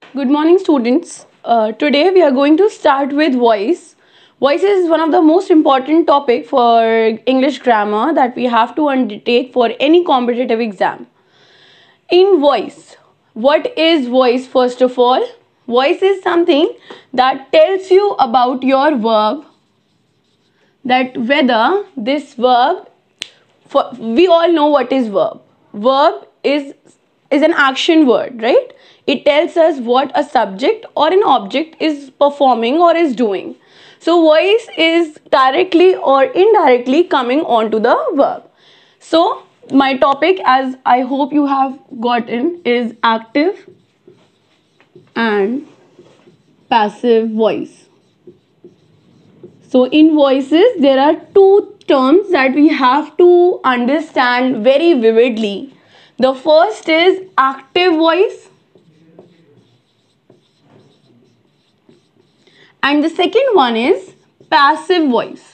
Good morning, students. Today we are going to start with voice. Voice is one of the most important topic for English grammar that we have to undertake for any competitive exam. In voice, what is voice first of all? Voice is something that tells you about your verb, that whether this verb, we all know what is verb. Verb is an action word, right? It tells us what a subject or an object is performing or is doing. So voice is directly or indirectly coming onto the verb. So my topic, as I hope you have gotten, is active and passive voice. So in voices, there are two terms that we have to understand very vividly. The first is active voice and the second one is passive voice.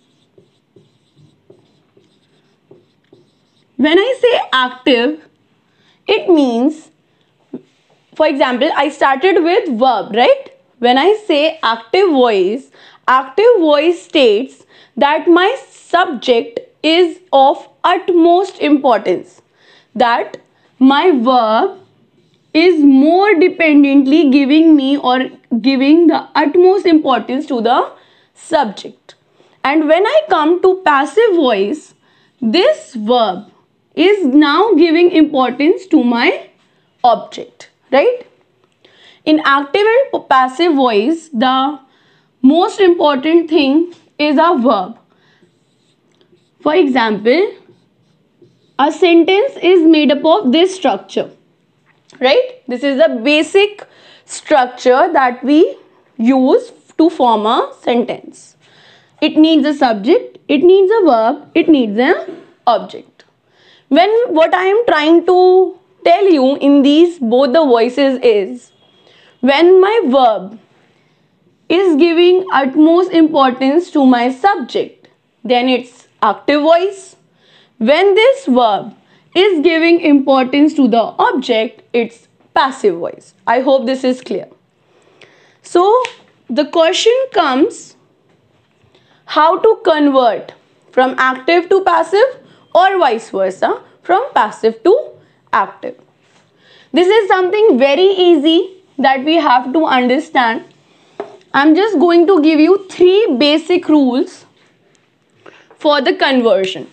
When I say active, it means, for example, I started with verb, right? When I say active voice states that my subject is of utmost importance, that my verb is more dependently giving me or giving the utmost importance to the subject. And when I come to passive voice, this verb is now giving importance to my object, right? In active and passive voice, the most important thing is a verb. For example, a sentence is made up of this structure, right? This is the basic structure that we use to form a sentence. It needs a subject, it needs a verb, it needs an object. When what I am trying to tell you in these both the voices is, when my verb is giving utmost importance to my subject, then it's active voice. When this verb is giving importance to the object, it's passive voice. I hope this is clear. So the question comes, how to convert from active to passive or vice versa, from passive to active. This is something very easy that we have to understand. I'm just going to give you 3 basic rules for the conversion.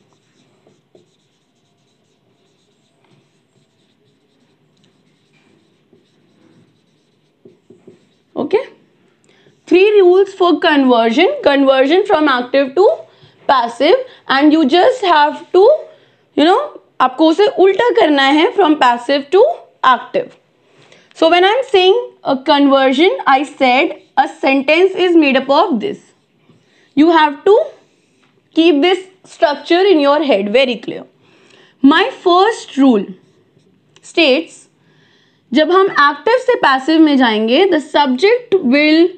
Okay? 3 rules for conversion from active to passive, and you just have to, आपको उसे उल्टा करना है from passive to active. So when I'm saying a conversion, I said a sentence is made up of this. You have to keep this structure in your head very clear. My first rule states, जब हम active से passive में जाएंगे, the subject will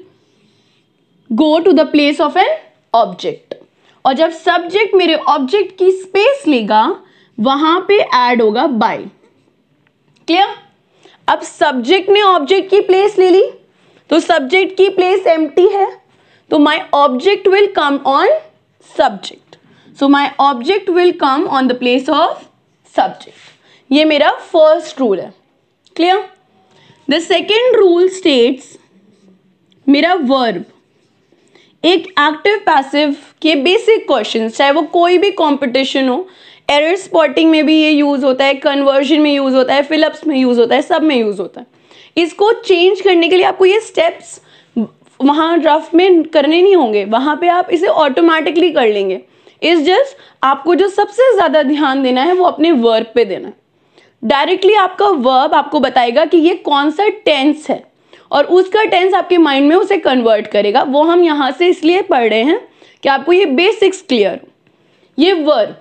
go to the place of an object. और जब subject मेरे object की space लेगा, वहाँ पे add होगा by. Clear? अब subject ने object की place ले ली, तो subject की place empty है, तो my object will come on subject. So my object will come on the place of subject. ये मेरा first rule है. Clear? The second rule states, मेरा verb एक एक्टिव पैसिव के बेसिक क्वेश्चंस, चाहे वो कोई भी कंपटीशन हो, एरर स्पॉटिंग में भी ये यूज़ होता है, कन्वर्जन में यूज़ होता है, फिलअप्स में यूज़ होता है, सब में यूज़ होता है. इसको चेंज करने के लिए आपको ये स्टेप्स वहाँ रफ में करने नहीं होंगे, वहाँ पे आप इसे ऑटोमेटिकली कर लेंगे. इस जस्ट आपको जो सबसे ज़्यादा ध्यान देना है वो अपने वर्ब पे देना है. डायरेक्टली आपका वर्ब आपको बताएगा कि ये कौन सा टेंस है और उसका टेंस आपके माइंड में उसे कन्वर्ट करेगा. वो हम यहाँ से इसलिए पढ़ रहे हैं कि आपको ये बेसिक्स क्लियर हो. ये वर्ब,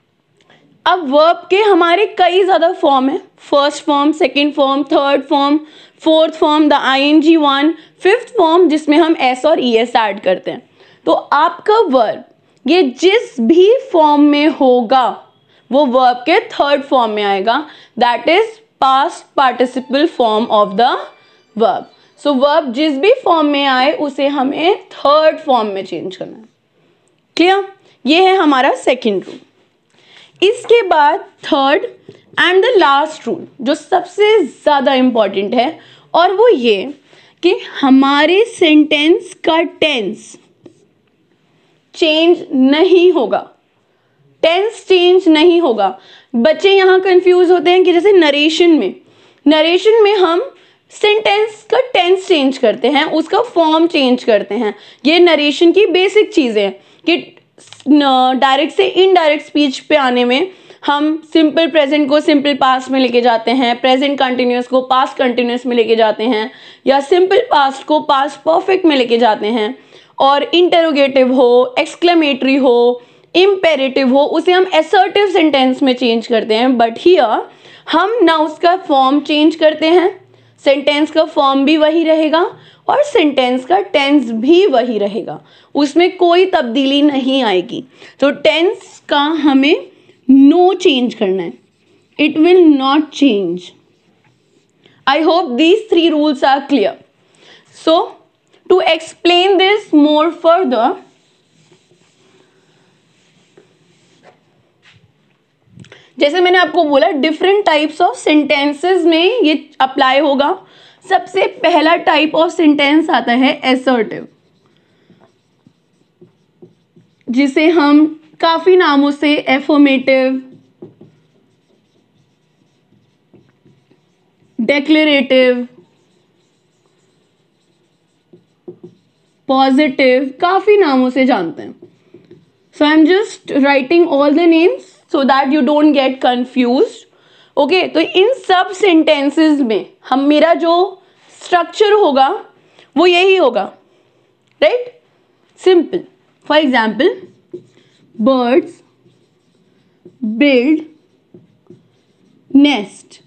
अब वर्ब के हमारे कई ज़्यादा फॉर्म है. First form, second form, third form, fourth form, the ING one, fifth form जिसमें हम S और ES ऐड करते हैं. तो आपका वर्ब ये जिस भी फॉर्म में होगा वो वर्ब के थर्ड फॉर्म में आएगा. That is past participle form of the verb. So verb जिस भी फॉर्म में आए उसे हमें थर्ड फॉर्म में चेंज करना है। क्लियर? ये है हमारा सेकंड रूल। इसके बाद third and the last rule जो सबसे ज़्यादा इम्पॉर्टेंट है, और वो ये कि हमारे सेंटेंस का टेंस चेंज नहीं होगा। टेंस चेंज नहीं होगा। बच्चे यहाँ कंफ्यूज होते हैं कि जैसे नरेशन में हम सेंटेंस का टेंस चेंज करते हैं, उसका फॉर्म चेंज करते हैं। ये नरेशन की बेसिक चीज़ें हैं कि डायरेक्ट से इनडायरेक्ट स्पीच पे आने में हम सिंपल प्रेजेंट को सिंपल पास्ट में लेके जाते हैं, प्रेजेंट कंटिन्यूअस को पास्ट कंटिन्यूअस में लेके जाते हैं, या सिंपल पास्ट को पास्ट परफेक्ट में लेके जाते हैं, और इंटरोगेटिव हो, एक्सक्लेमेटरी हो, इम्पेरेटिव हो, उसे हम असर्टिव सेंटेंस में चेंज करते हैं। बट हियर हम ना उसका फॉर्म चेंज करते हैं, सेंटेंस का फॉर्म भी वही रहेगा और सेंटेंस का टेंस भी वही रहेगा, उसमें कोई तब्दीली नहीं आएगी। तो टेंस का हमें नो चेंज करना है, it will not change. I hope these 3 rules are clear. So to explain this more further, जैसे मैंने आपको बोला डिफरेंट टाइप्स ऑफ सेंटेंसेस में ये अप्लाई होगा। सबसे पहला टाइप ऑफ सेंटेंस आता है असर्टिव, जिसे हम काफी नामों से एफर्मेटिव, डेक्लेरेटिव, पॉजिटिव, काफी नामों से जानते हैं। So I am just writing all the names so that you don't get confused. Okay, तो इन सब सेंटेंसेस में हम मेरा जो स्ट्रक्चर होगा वो यही होगा, right? Simple. For example, birds build nest.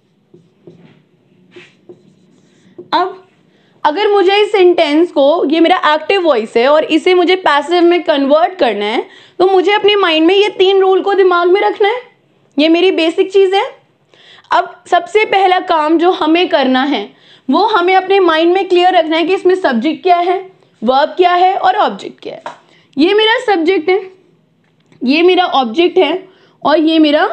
अब अगर मुझे इस सेंटेंस को, ये मेरा एक्टिव वॉइस है और इसे मुझे पैसिव में कन्वर्ट करना है, तो मुझे अपने माइंड में ये 3 रूल को दिमाग में रखना है। ये मेरी बेसिक चीज़ है। अब सबसे पहला काम जो हमें करना है वो हमें अपने माइंड में क्लियर रखना है कि इसमें सब्जेक्ट क्या है, वर्ब क्या है और ऑब्जेक्ट क्या है। ये मेरा सब्जेक्ट है, ये मेरा ऑब्जेक्ट है, और ये मेरा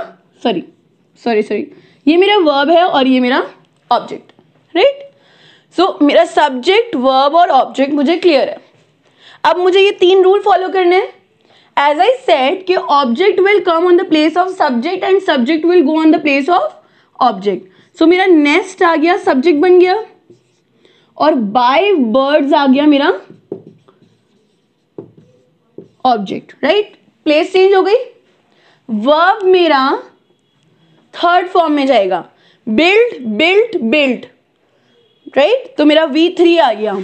ये मेरा वर्ब है और ये मेरा ऑब्जेक्ट, राइट? सो मेरा सब्जेक्ट, वर्ब और ऑब्जेक्ट मुझे क्लियर है। अब मुझे ये 3 रूल फॉलो करने हैं। एज आई सेड कि object will come on the place of subject and subject will go on the place of object. So मेरा नेस्ट आ गया, सब्जेक्ट बन गया, और बाय बर्ड्स आ गया मेरा ऑब्जेक्ट, राइट? प्लेस चेंज हो गई। वर्ब मेरा थर्ड फॉर्म में जाएगा, बिल्ड बिल्ट बिल्ट, राइट? तो मेरा V3 आ गया।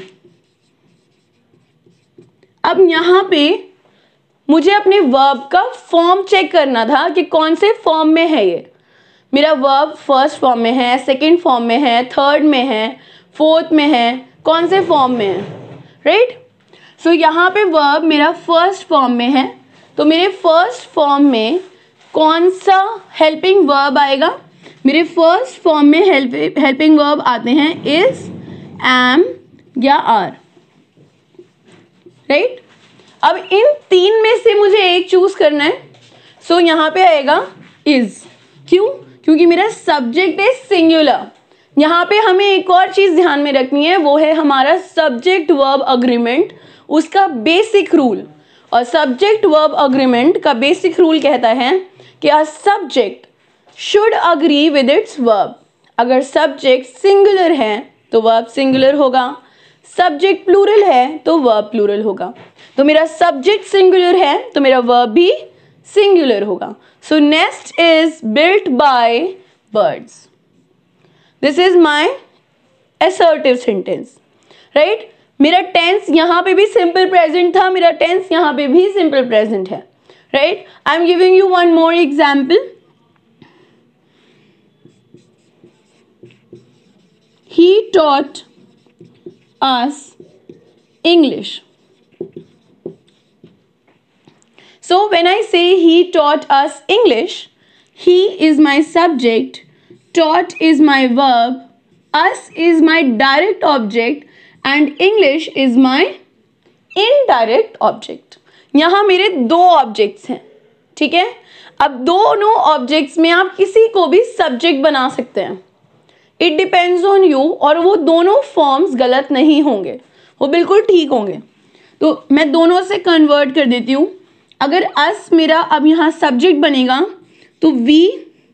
अब यहां पे मुझे अपने वर्ब का फॉर्म चेक करना था कि कौन से फॉर्म में है ये। मेरा वर्ब फर्स्ट फॉर्म में है, सेकंड फॉर्म में है, थर्ड में है, फोर्थ में है, कौन से फॉर्म में है, राइट? सो यहाँ पे वर्ब मेरा फर्स्ट फॉर्म में है, तो मेरे फर्स्ट फॉर्म में कौन सा हेल्पिंग वर्ब आएगा? मेरे फर्स्ट फॉर्म में हेल्पिंग वर्ब आते हैं इज, एम या आर, राइट? अब इन 3 में से मुझे एक चूज करना है। सो यहाँ पे आएगा इज। क्यों? क्योंकि मेरा सब्जेक्ट है सिंगुलर। यहाँ पे हमें एक और चीज ध्यान में रखनी है, वो है हमारा सब्जेक्ट वर्ब अग्रीमेंट, उसका बेसिक रूल। और सब्जेक्ट वर्ब अग्रीमेंट का बेसिक रूल कहता है कि a subject should agree with its verb. अगर सब्जेक्ट सिंगुलर है तो वर्ब सिंगुलर होगा, सब्जेक्ट प्लूरल है तो वर्ब प्लूरल होगा। तो मेरा सब्जेक्ट सिंगुलर है तो मेरा वर्ब भी सिंगुलर होगा। So nest is built by birds. This is my assertive sentence, right? मेरा टेंस यहाँ पे भी सिंपल प्रेजेंट था, मेरा टेंस यहाँ पे भी सिंपल प्रेजेंट है, right? I am giving you one more example. He taught us English. So when I say he taught us English, he is my subject, taught is my verb, us is my direct object and English is my indirect object. यहाँ मेरे दो objects हैं, ठीक है। अब दोनों objects में आप किसी को भी सब्जेक्ट बना सकते हैं, इट डिपेंड्स ऑन यू, और वो दोनों फॉर्म्स गलत नहीं होंगे, वो बिल्कुल ठीक होंगे। तो मैं दोनों से कन्वर्ट कर देती हूँ। अगर अस मेरा अब यहाँ सब्जेक्ट बनेगा तो वी,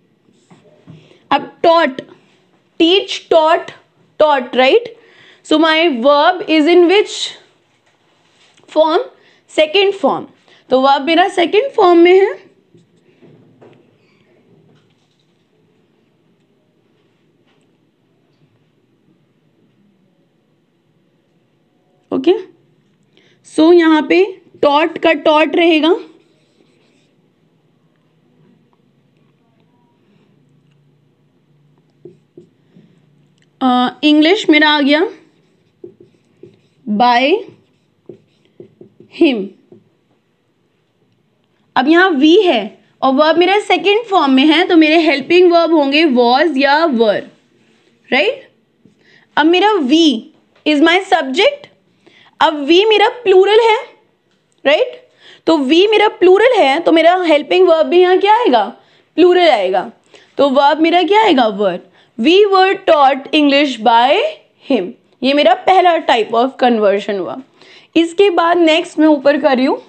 अब taught, teach, taught, taught, right. So my verb is in which form? Second form. तो वर्ब मेरा सेकेंड फॉर्म में है। ओके, सो यहां पे टॉट का टॉट रहेगा, इंग्लिश मेरा आ गया बाय हिम। अब यहां वी है और वर्ब मेरा सेकेंड फॉर्म में है, तो मेरे हेल्पिंग वर्ब होंगे वॉज या वर, राइट। अब मेरा वी इज माई सब्जेक्ट। अब वी मेरा प्लूरल है, राइट। तो वी मेरा प्लूरल है तो मेरा हेल्पिंग वर्ब भी यहाँ क्या आएगा? प्लूरल आएगा। तो वर्ब मेरा क्या आएगा? Were. We were taught English by him. ये मेरा पहला टाइप ऑफ कन्वर्शन हुआ। इसके बाद नेक्स्ट मैं ऊपर कर रही हूं,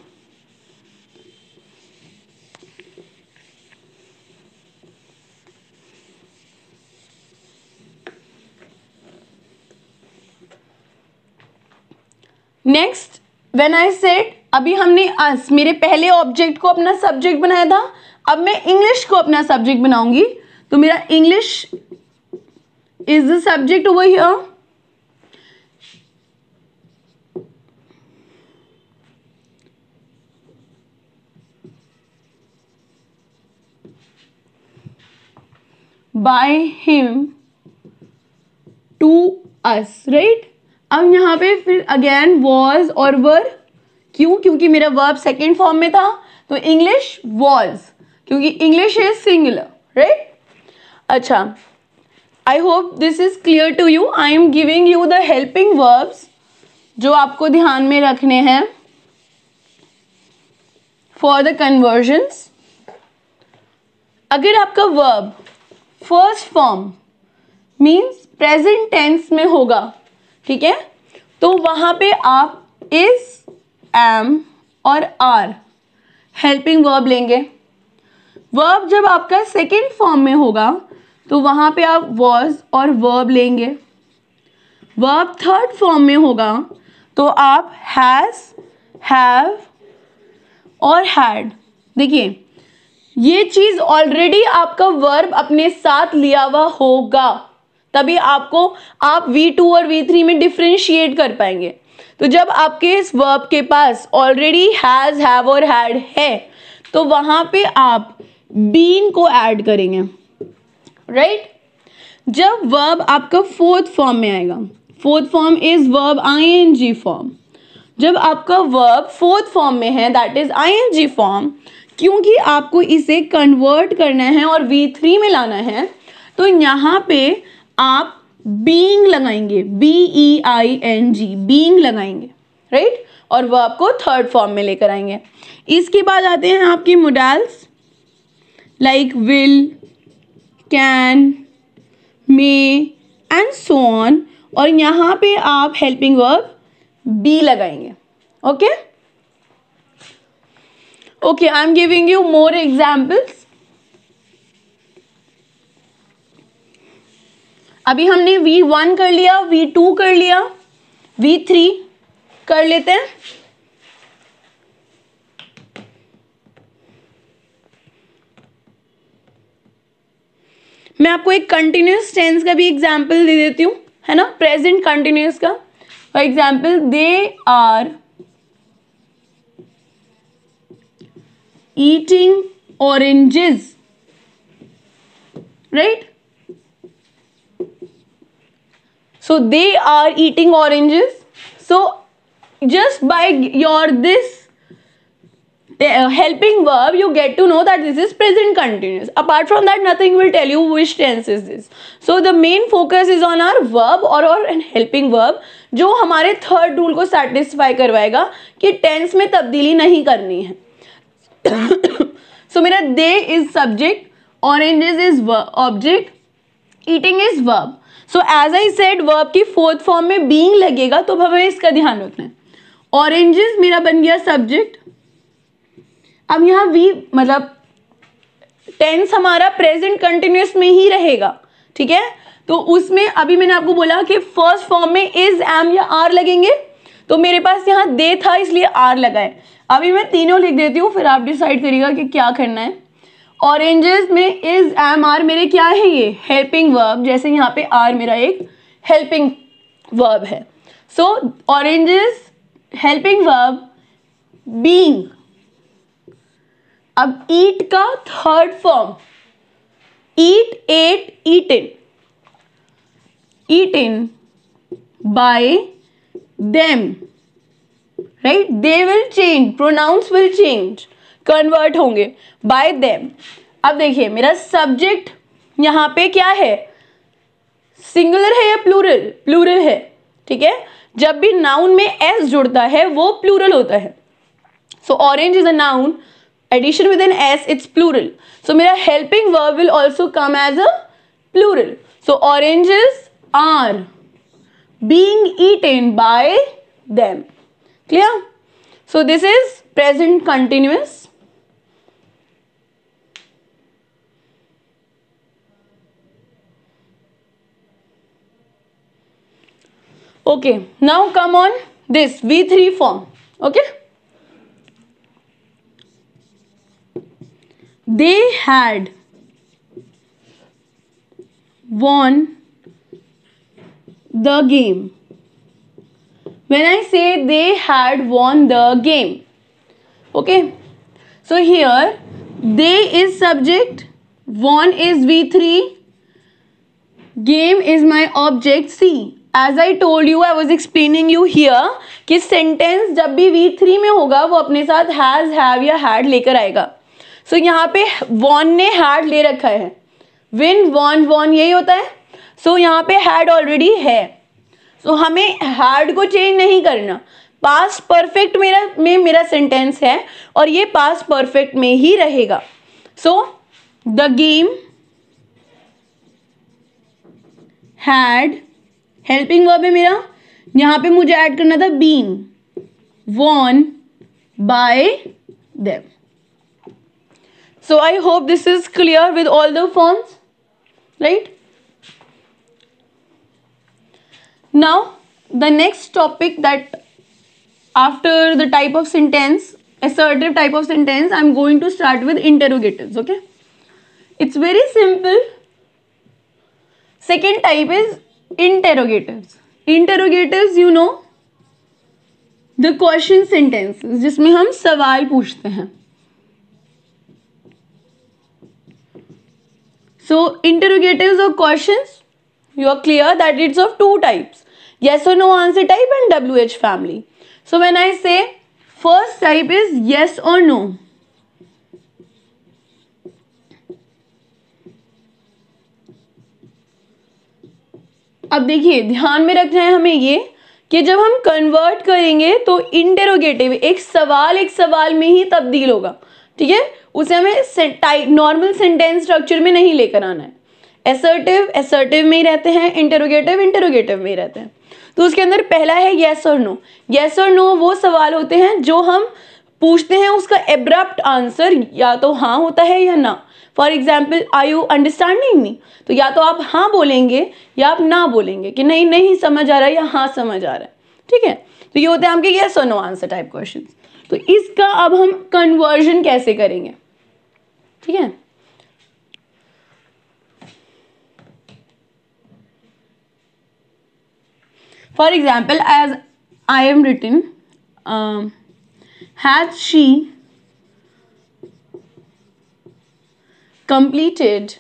नेक्स्ट व्हेन आई सेड, अभी हमने अस, मेरे पहले ऑब्जेक्ट को अपना सब्जेक्ट बनाया था, अब मैं इंग्लिश को अपना सब्जेक्ट बनाऊंगी। तो मेरा English is the subject over here. By him to us, right. अब यहाँ पे फिर अगेन वॉज और वर, क्यों? क्योंकि मेरा वर्ब सेकेंड फॉर्म में था, तो इंग्लिश वॉज, क्योंकि इंग्लिश इज सिंगुलर, राइट। अच्छा, I hope this is clear to you. I am giving you the helping verbs जो आपको ध्यान में रखने हैं फॉर द कन्वर्जन्स। अगर आपका verb first form means present tense में होगा, ठीक है, तो वहां पे आप इज, एम और आर हेल्पिंग वर्ब लेंगे। वर्ब जब आपका सेकेंड फॉर्म में होगा तो वहां पे आप वॉज और वर्ब लेंगे। वर्ब थर्ड फॉर्म में होगा तो आप हैज, हैव और हैड। देखिए, ये चीज ऑलरेडी आपका वर्ब अपने साथ लिया हुआ होगा, तभी आपको आप V2 और V3 में डिफरेंशिएट कर पाएंगे। तो जब आपके इस वर्ब के पास ऑलरेडी हैज, हैव और हैड है, तो वहां पे आप बीन को ऐड करेंगे, राइट। जब वर्ब आपका फोर्थ फॉर्म में आएगा, fourth form is verb ING form. जब आपका वर्ब फोर्थ फॉर्म में है, दैट इज ING फॉर्म, क्योंकि आपको इसे कन्वर्ट करना है और V3 में लाना है, तो यहाँ पे आप बीइंग लगाएंगे, BEING, बीइंग लगाएंगे, राइट, और वर्ब को थर्ड फॉर्म में लेकर आएंगे। इसके बाद आते हैं आपकी modals like will, can, may and so on, और यहाँ पे आप हेल्पिंग वर्ब बी लगाएंगे। Okay okay, I am giving you more examples. अभी हमने V1 कर लिया, V2 कर लिया, V3 कर लेते हैं। मैं आपको एक कंटिन्यूस टेंस का भी एग्जाम्पल दे देती हूँ, है ना, प्रेजेंट कंटिन्यूस का। For example, they are eating oranges, right. So they are eating oranges. So just by your this helping verb, you get to know that this is present continuous. Apart from that, nothing will tell you which tense is this. So the main focus is on our verb or an helping verb, जो हमारे third rule को satisfy करवाएगा कि tense में तब्दीली नहीं करनी है. So मेरा they is subject, oranges is object, eating is verb. So as I said, verb की फोर्थ फॉर्म में being लगेगा, तो हमें इसका ध्यान रखना है. Oranges मेरा बन गया सब्जेक्ट. अब यहाँ वी मतलब टेंस हमारा प्रेजेंट कंटिन्यूअस में ही रहेगा, ठीक है. तो उसमें अभी मैंने आपको बोला कि फर्स्ट फॉर्म में इज, एम या आर लगेंगे. तो मेरे पास यहाँ दे था इसलिए आर लगा है. अभी मैं तीनों लिख देती हूँ, फिर आप डिसाइड करिएगा कि क्या करना है. ऑरेंजेस में इज, एम, आर मेरे क्या है, ये हेल्पिंग वर्ब. जैसे यहाँ पे आर मेरा एक हेल्पिंग वर्ब है. So oranges helping verb, being. अब ईट का third form, eat, ate, eaten. Eaten by them, right. They will change, pronouns will change, convert होंगे बाय देम. अब देखिए मेरा सब्जेक्ट यहाँ पे क्या है, सिंगुलर है या प्लूरल, प्लूरल है, ठीक है. जब भी नाउन में एस जुड़ता है वो प्लूरल होता है. So orange is a noun, addition with an s, it's plural. So मेरा helping verb will also come as a plural. So oranges are being eaten by them. Clear? So this is present continuous. Okay, now come on this V3 form. Okay. They had won the game. When I say they had won the game, okay, so here they is subject, won is V3, game is my object. See, as I told you, I was explaining you here कि sentence जब भी V3 में होगा वो अपने साथ has, have या had लेकर आएगा. सो यहाँ पे वॉन ने हैड ले रखा है, विन, वॉन, वॉन यही होता है. सो यहाँ पे हैड ऑलरेडी है. सो हमें हैड को चेंज नहीं करना. पास्ट परफेक्ट मेरा सेंटेंस है और ये पास्ट परफेक्ट में ही रहेगा. So the game had, helping verb है मेरा, यहाँ पे मुझे ऐड करना था been, won by them. So I hope this is clear with all the forms, right? Now the next topic, that after the type of sentence, assertive type of sentence, I'm going to start with interrogatives. Okay, it's very simple. Second type is interrogatives. Interrogatives, you know, the question sentences जिसमें हम सवाल पूछते हैं. So interrogatives or questions, you are clear that it's of two types, yes or no answer type and WH family. So when I say first type is yes or no, अब देखिए ध्यान में रखना है हमें ये कि जब हम कन्वर्ट करेंगे तो इंटेरोगेटिव एक सवाल में ही तब्दील होगा, ठीक है. उसे हमें नॉर्मल सेंटेंस स्ट्रक्चर में नहीं लेकर आना है. एसर्टिव में ही रहते हैं, इंटेरोगेटिव में ही रहते हैं. तो उसके अंदर पहला है येस और नो. येस और नो वो सवाल होते हैं जो हम पूछते हैं, उसका एब्रप्ट आंसर या तो हाँ होता है या ना. For example, are you understanding me, तो या तो आप हाँ बोलेंगे या आप ना बोलेंगे कि नहीं समझ आ रहा है या हाँ समझ आ रहा है, ठीक है. तो ये होते हैं आपके येस और नो आंसर टाइप क्वेश्चन. तो इसका अब हम कन्वर्जन कैसे करेंगे, ठीक है. For example, as I am written, has she completed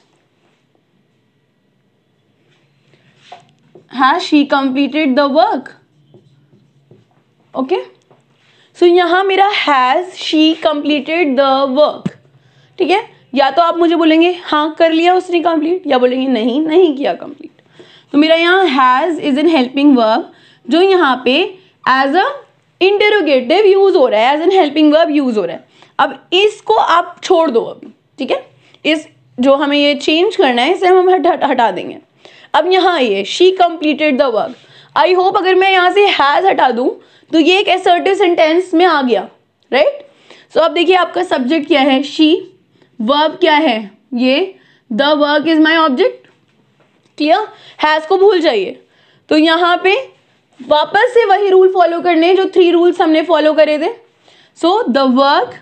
the work. Okay, so यहाँ मेरा has she completed the work, ठीक है। या तो आप मुझे बोलेंगे हाँ कर लिया उसने कंप्लीट, या बोलेंगे नहीं नहीं किया कंप्लीट। तो मेरा यहाँ has is an helping verb जो यहाँ पे एज अ इंटेरोगेटिव यूज हो रहा है, as an helping verb use हो रहा है। अब इसको आप छोड़ दो अभी, ठीक है। इस जो हमें ये चेंज करना है इसे हम हटा देंगे। अब यहाँ ये she completed the work. I hope अगर मैं यहाँ से हैज़ हटा दूँ तो ये एक असर्टिव सेंटेंस में आ गया, राइट। सो अब देखिए आपका सब्जेक्ट क्या है, शी, वर्ब क्या है ये, the work is my object, clear. Has को भूल जाइए। तो यहाँ पे वापस से वही रूल फॉलो करने जो 3 रूल्स हमने फॉलो करे थे। सो द वर्क,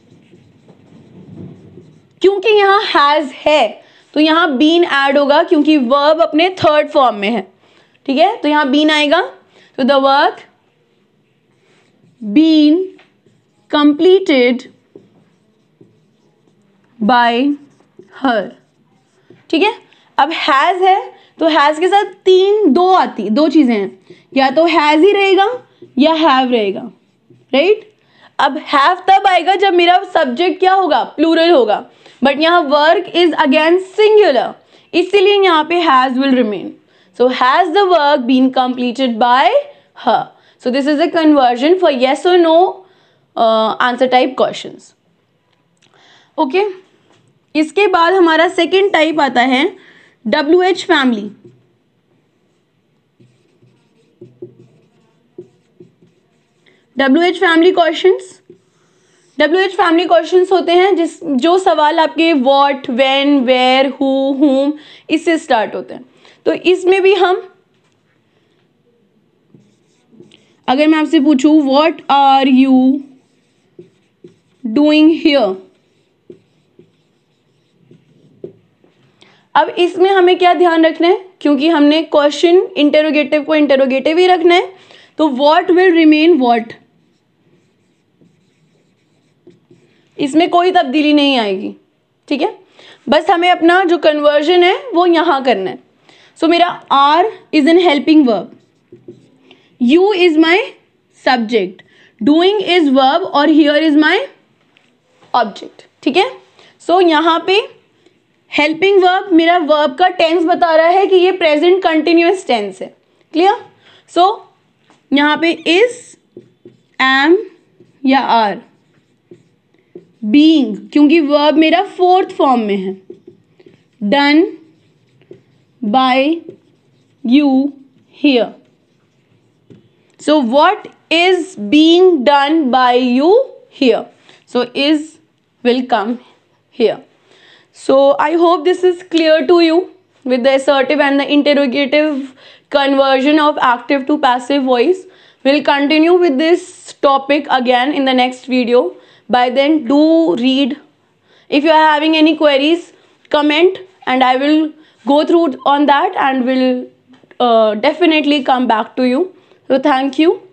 क्योंकि यहाँ हैज़ है तो यहाँ बीन ऐड होगा क्योंकि वर्ब अपने थर्ड फॉर्म में है, ठीक है। तो यहाँ बीन आएगा। तो the work been completed by her, ठीक है। अब हैज़ है तो हैज़ के साथ दो चीजें हैं, या तो हैज़ ही रहेगा या हैव रहेगा, राइट। अब हैव तब आएगा जब मेरा सब्जेक्ट क्या होगा, प्लूरल होगा, बट यहाँ वर्क इज अगेन सिंगुलर, इसीलिए यहाँ पे has will remain. So has the work been completed by her. So this is a conversion for yes और no answer type questions, okay. इसके बाद हमारा सेकेंड टाइप आता है WH family. WH family questions, WH family questions होते हैं जो सवाल आपके व्हाट, व्हेन, वेयर, हु, हुम इससे स्टार्ट होते हैं। तो इसमें भी हम, अगर मैं आपसे पूछूं what are you doing here, अब इसमें हमें क्या ध्यान रखना है, क्योंकि हमने क्वेश्चन इंटेरोगेटिव को इंटेरोगेटिव ही रखना है, तो व्हाट विल रिमेन व्हाट, इसमें कोई तब्दीली नहीं आएगी, ठीक है। बस हमें अपना जो कन्वर्जन है वो यहां करना है। सो मेरा are is an helping verb, you is my subject, doing is verb और हियर इज माई ऑब्जेक्ट, ठीक है। सो यहाँ पे हेल्पिंग वर्ब मेरा वर्ब का टेंस बता रहा है कि ये प्रेजेंट कंटिन्यूअस टेंस है, क्लियर। सो यहाँ पे इज, एम या आर, बीइंग क्योंकि वर्ब मेरा फोर्थ फॉर्म में है, done by you here. So what is being done by you here, so is will come here. So I hope this is clear to you with the assertive and the interrogative conversion of active to passive voice. We'll continue with this topic again in the next video. By then, do read. If you are having any queries, comment and I will go through on that and will definitely come back to you. So thank you.